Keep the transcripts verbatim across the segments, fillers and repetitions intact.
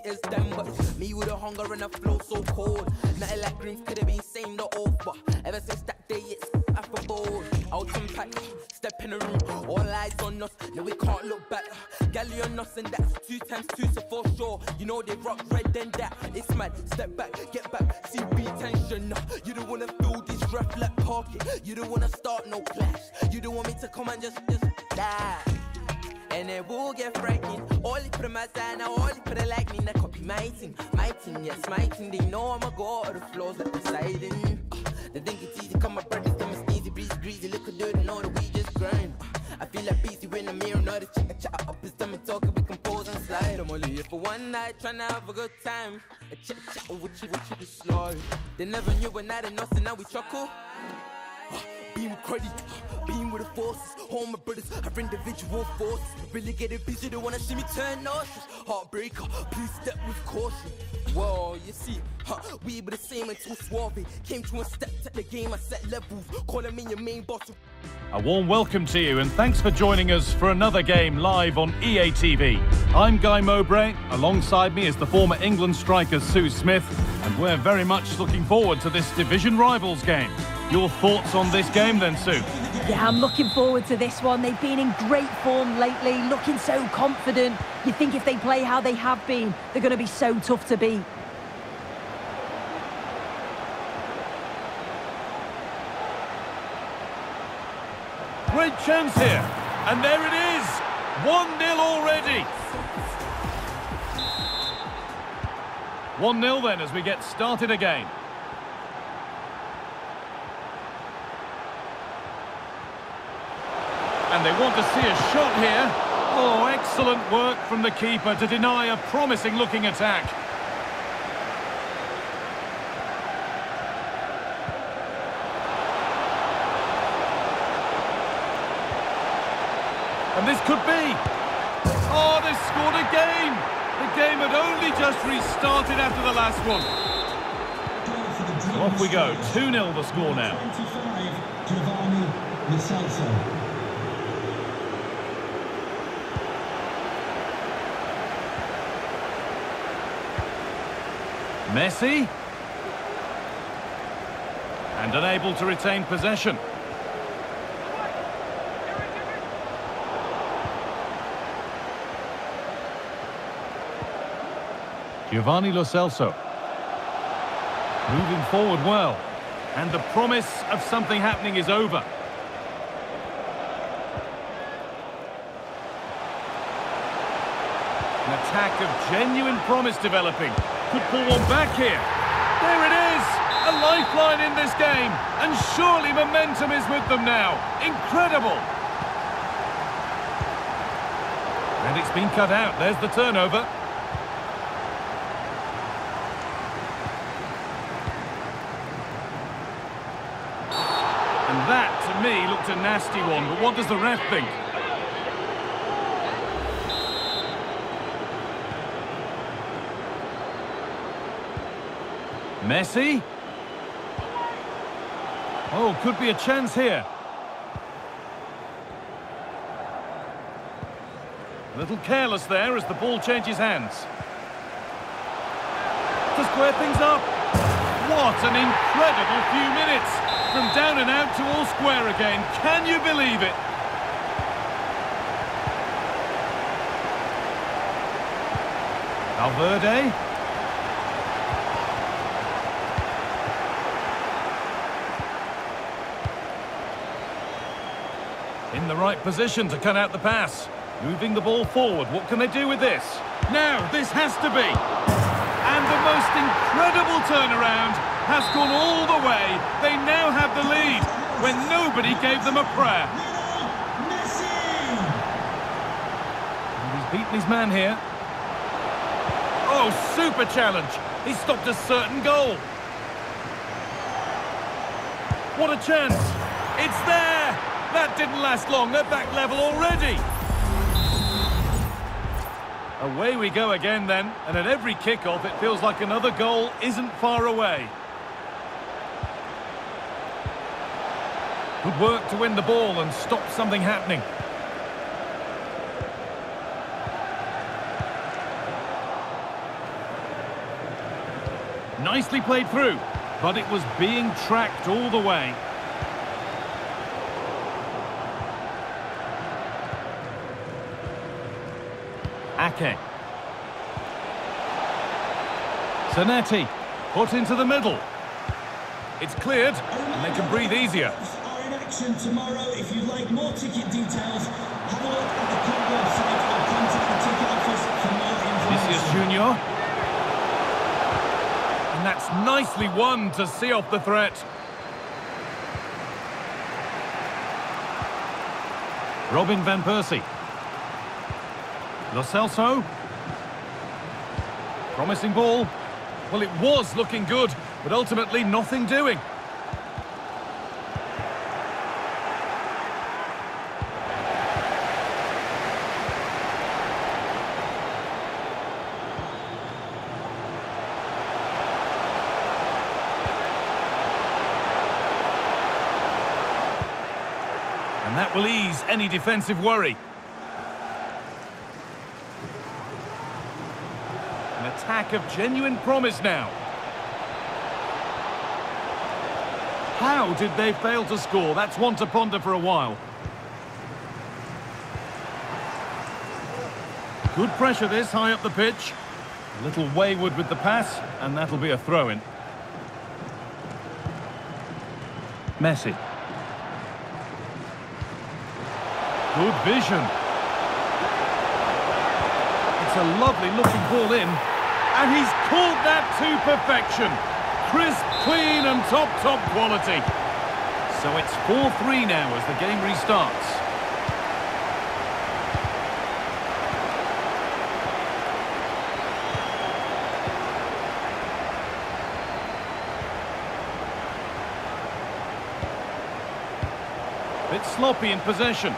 as them, but it's me with a hunger and a flow so cold. Nothing like dreams could have been same the over. Ever since that day, it's after bold. Out and pack, step in the room, all eyes on us. No, we can't look back. Galley on us, and that's two times two, so for sure. You know they rock red and that. It's mad. Step back, get back, see be tension. You don't wanna feel this rough like pocket. You don't wanna start no clash. You don't want me to come and just just die. And then we'll get frightened. All it put in my side now, all it put it like me. Now copy my team, my team, yes, my team. They know I'ma go out of the floors like Poseidon. Uh, they think it's easy, come my brothers, them is easy, breezy, breezy. Look at dirt and all the we just grind. Uh, I feel like busy when I'm here, not a check, a chat up his stomach talking, we compose and slide. I'm only here for one night, trying to have a good time. A chat, chat, what you, what you be slow. They never knew we're not enough, so now we chuckle. Being with credit, being with the forces. All my brothers have individual forces. Really getting busy, they wanna see me turn nauseous. Heartbreaker, please step with caution. Whoa, you see, huh, we were the same until Suave came to and stepped at the game. I set levels, calling me your main boss. A warm welcome to you and thanks for joining us for another game live on E A T V. I'm Guy Mowbray, alongside me is the former England striker Sue Smith, and we're very much looking forward to this division rivals game. Your thoughts on this game then, Sue? Yeah, I'm looking forward to this one. They've been in great form lately, looking so confident. You think if they play how they have been, they're going to be so tough to beat. Great chance here, and there it is, one nil already. one nil then as we get started again. And they want to see a shot here. Oh, excellent work from the keeper to deny a promising-looking attack. And this could be. Oh, they scored again. The game had only just restarted after the last one. So off we go. two nil the score now. Giovanni Lo Celso. Messi. And unable to retain possession. Giovanni Lo Celso. Moving forward well. And the promise of something happening is over. An attack of genuine promise developing. Could pull one back here. There it is! A lifeline in this game. And surely momentum is with them now. Incredible! And it's been cut out. There's the turnover. And that, to me, looked a nasty one. But what does the ref think? Messi. Oh, could be a chance here. A little careless there as the ball changes hands. To square things up. What an incredible few minutes. From down and out to all square again. Can you believe it? Valverde. In the right position to cut out the pass. Moving the ball forward. What can they do with this? Now, this has to be. And the most incredible turnaround has gone all the way. They now have the lead when nobody gave them a prayer. And he's beaten his man here. Oh, super challenge. He stopped a certain goal. What a chance. It's there. That didn't last long. They're back level already. Away we go again then. And at every kickoff, it feels like another goal isn't far away. Good work to win the ball and stop something happening. Nicely played through, but it was being tracked all the way. Ake. Zanetti, put into the middle. It's cleared, and they can breathe easier. Are in action tomorrow. If you'd like more ticket details, have a look at the club website or contact the ticket office for more information. Vinicius Junior. And that's nicely won to see off the threat. Robin van Persie. Lo Celso. Promising ball. Well, it was looking good, but ultimately nothing doing. And that will ease any defensive worry. An attack of genuine promise now. How did they fail to score? That's one to ponder for a while. Good pressure this, high up the pitch. A little wayward with the pass, and that'll be a throw-in. Messi. Good vision. It's a lovely looking ball in, and he's caught that to perfection. Crisp, clean and top, top quality. So it's four three now as the game restarts. Bit sloppy in possession.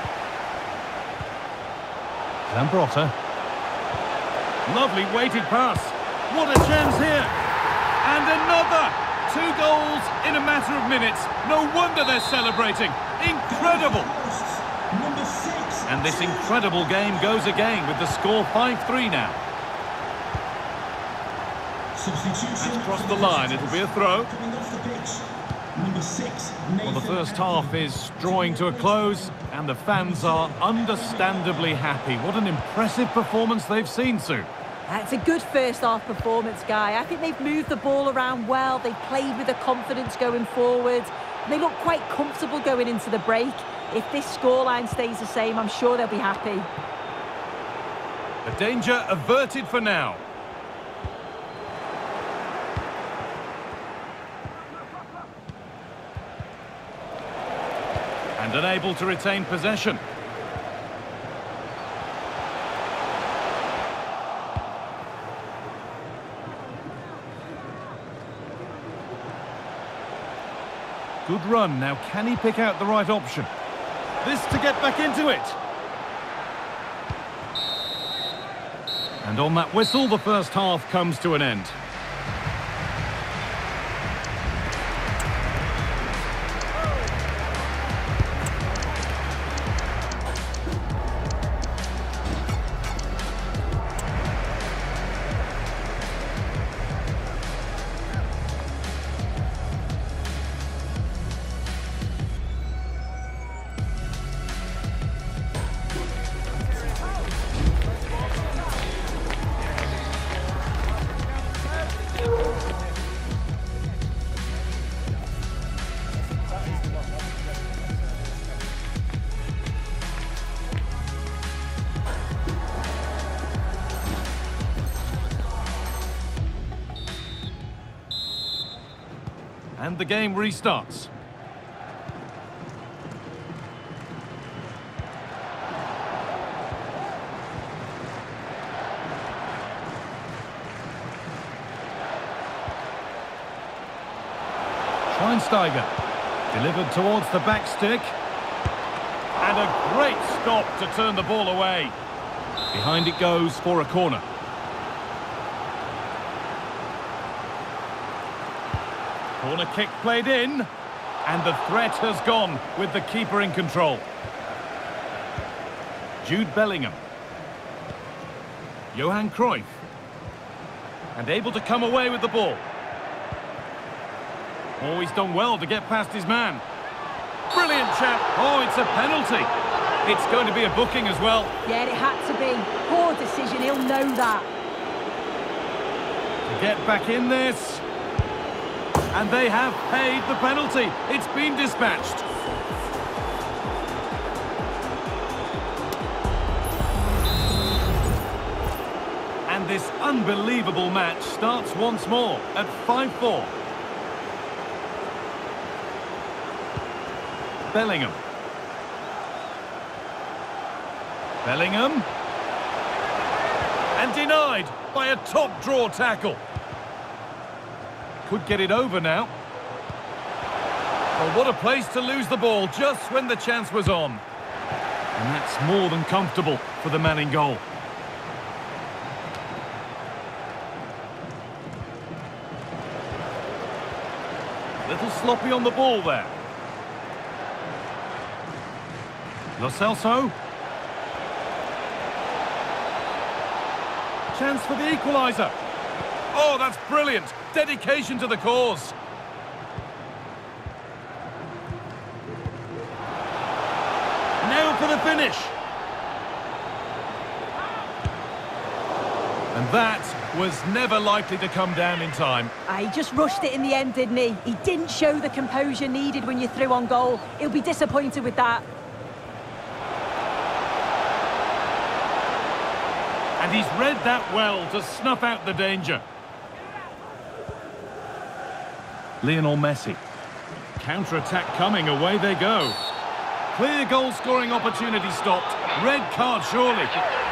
Zambrotta. Lovely weighted pass. What a chance here. And another. Two goals in a matter of minutes. No wonder they're celebrating. Incredible. And this incredible game goes again with the score five three now. That's crossed the line. It'll be a throw. Well, the first half is drawing to a close, and the fans are understandably happy. What an impressive performance they've seen, Sue. It's a good first half performance, Guy. I think they've moved the ball around well. They've played with the confidence going forward. They look quite comfortable going into the break. If this scoreline stays the same, I'm sure they'll be happy. The danger averted for now. And unable to retain possession. Good run. Now, can he pick out the right option? This to get back into it. And on that whistle, the first half comes to an end. And the game restarts. Schweinsteiger. Delivered towards the back stick. And a great stop to turn the ball away. Behind it goes for a corner. Corner kick played in, and the threat has gone with the keeper in control. Jude Bellingham. Johan Cruyff. And able to come away with the ball. Oh, he's done well to get past his man. Brilliant chap. Oh, it's a penalty. It's going to be a booking as well. Yeah, it had to be. Poor decision, he'll know that. To get back in this. And they have paid the penalty. It's been dispatched. And this unbelievable match starts once more at five four. Bellingham. Bellingham. And denied by a top draw tackle. Could get it over now. Well, what a place to lose the ball just when the chance was on. And that's more than comfortable for the man in goal. A little sloppy on the ball there. Lo Celso. Chance for the equaliser. Oh, that's brilliant. Dedication to the cause. Now for the finish. And that was never likely to come down in time. Ah, he just rushed it in the end, didn't he? He didn't show the composure needed when you're through on goal. He'll be disappointed with that. And he's read that well to snuff out the danger. Lionel Messi. Counter-attack coming, away they go. Clear goal-scoring opportunity stopped. Red card, surely.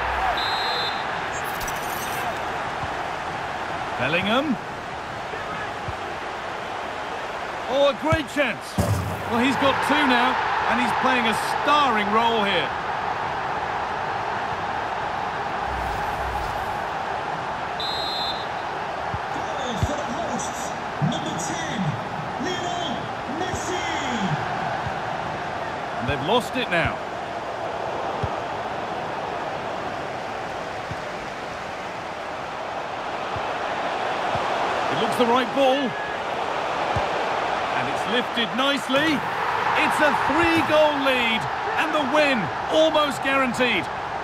Bellingham. Oh, a great chance. Well, he's got two now, and he's playing a starring role here. They've lost it now. It looks the right ball. And it's lifted nicely. It's a three-goal lead. And the win almost guaranteed.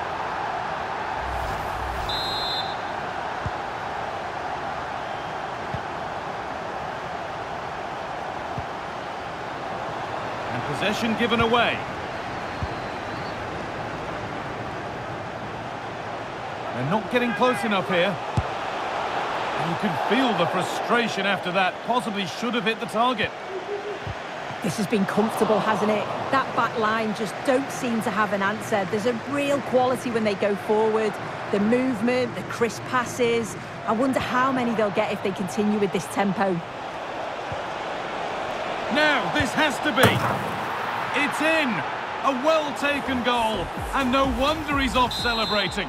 Possession given away. They're not getting close enough here. And you can feel the frustration after that. Possibly should have hit the target. This has been comfortable, hasn't it? That back line just don't seem to have an answer. There's a real quality when they go forward. The movement, the crisp passes. I wonder how many they'll get if they continue with this tempo. Now, this has to be. It's in! A well-taken goal, and no wonder he's off celebrating.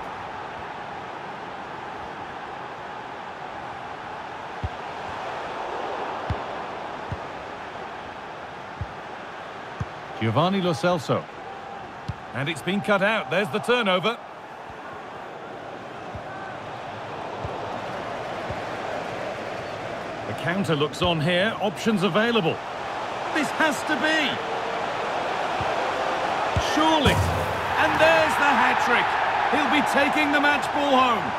Giovanni Lo Celso. And it's been cut out. There's the turnover. The counter looks on here. Options available. This has to be. Surely. And there's the hat-trick. He'll be taking the match ball home.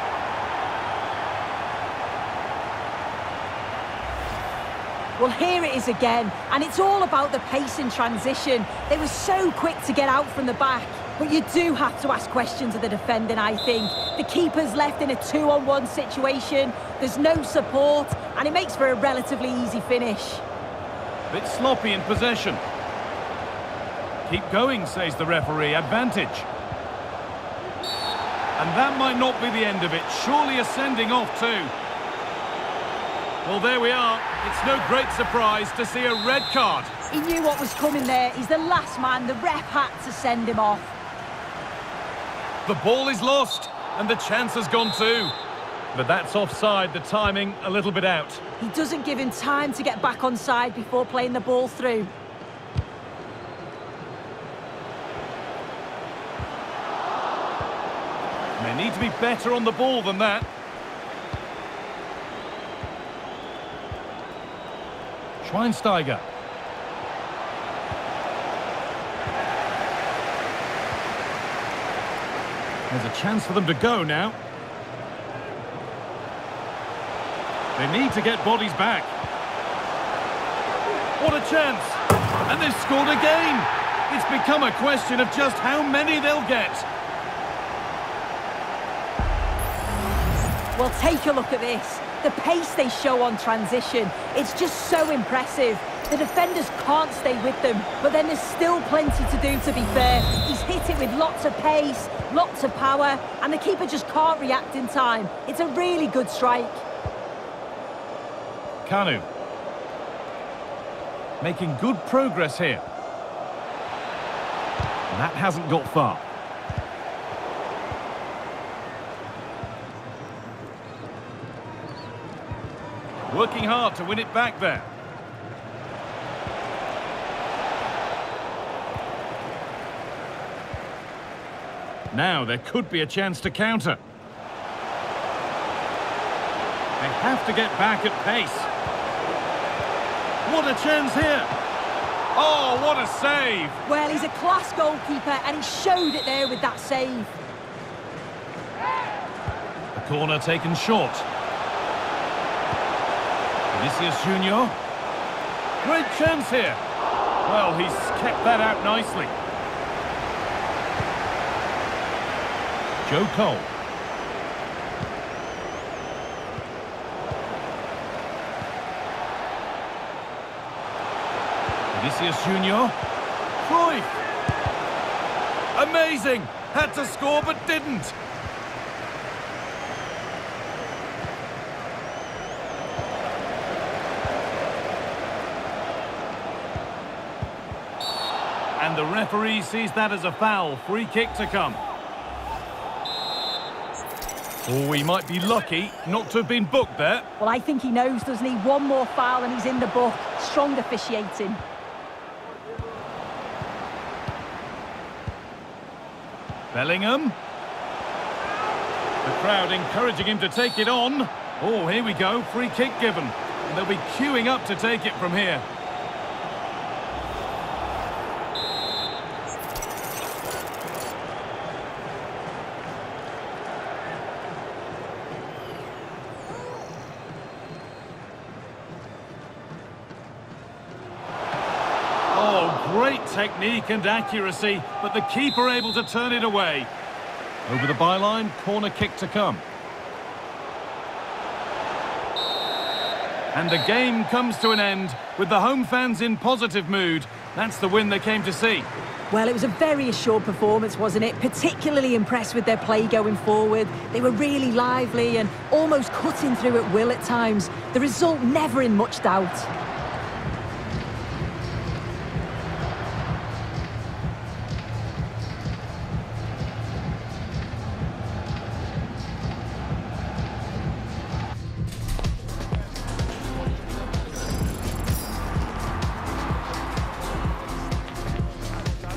Well, here it is again, and it's all about the pace in transition. They were so quick to get out from the back, but you do have to ask questions of the defending, I think. The keeper's left in a two-on-one situation, there's no support, and it makes for a relatively easy finish. Bit sloppy in possession. Keep going, says the referee. Advantage. And that might not be the end of it. Surely a sending off too. Well, there we are. It's no great surprise to see a red card. He knew what was coming there. He's the last man. The ref had to send him off. The ball is lost, and the chance has gone too. But that's offside, the timing a little bit out. He doesn't give him time to get back on side before playing the ball through. They need to be better on the ball than that. Schweinsteiger. There's a chance for them to go now. They need to get bodies back. What a chance! And they've scored again! It's become a question of just how many they'll get. Well, take a look at this. The pace they show on transition, it's just so impressive. The defenders can't stay with them, but then there's still plenty to do, to be fair. He's hit it with lots of pace, lots of power, and the keeper just can't react in time. It's a really good strike. Kanu. Making good progress here. And that hasn't got far. Working hard to win it back there. Now there could be a chance to counter. They have to get back at pace. What a chance here! Oh, what a save! Well, he's a class goalkeeper, and he showed it there with that save. The corner taken short. Vinicius Junior. Great chance here. Well, he's kept that out nicely. Joe Cole. Vinicius Junior. Cruyff. Amazing! Had to score but didn't. And the referee sees that as a foul. Free kick to come. Oh, he might be lucky not to have been booked there. Well, I think he knows, doesn't he? One more foul and he's in the book. Strong officiating. Bellingham. The crowd encouraging him to take it on. Oh, here we go. Free kick given. And they'll be queuing up to take it from here. Great technique and accuracy, but the keeper able to turn it away. Over the byline, corner kick to come. And the game comes to an end with the home fans in positive mood. That's the win they came to see. Well, it was a very assured performance, wasn't it? Particularly impressed with their play going forward. They were really lively and almost cutting through at will at times. The result never in much doubt.